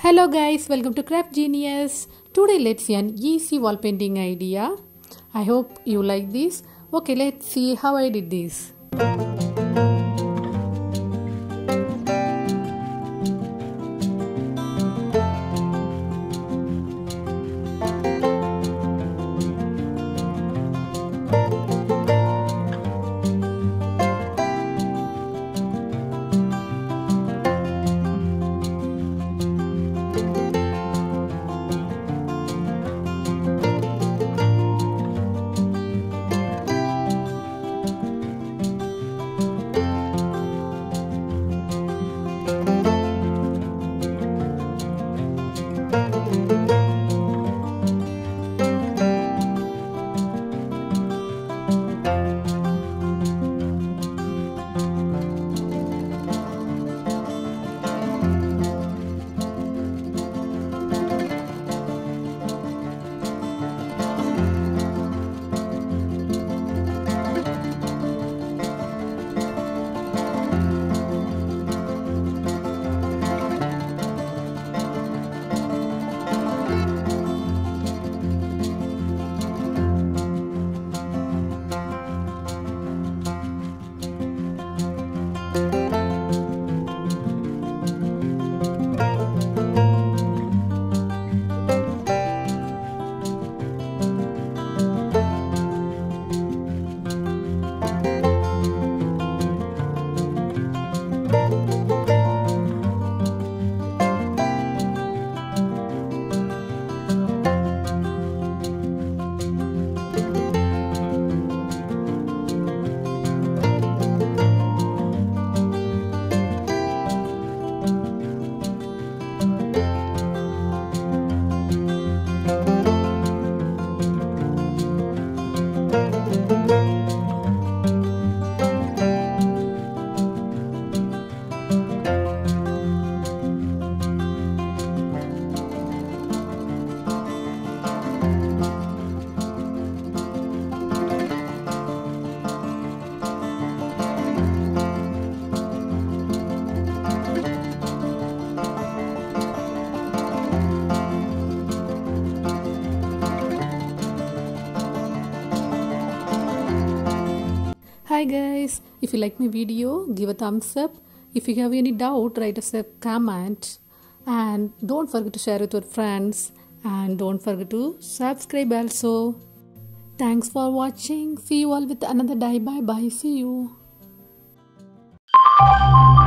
Hello guys, welcome to Craft Genius. Today let's see an easy wall painting idea. I hope you like this. Okay, let's see how I did this. Hi guys, if you like my video, give a thumbs up. If you have any doubt, write us a comment. And don't forget to share with your friends. And don't forget to subscribe also. Thanks for watching. See you all with another die. Bye bye. See you.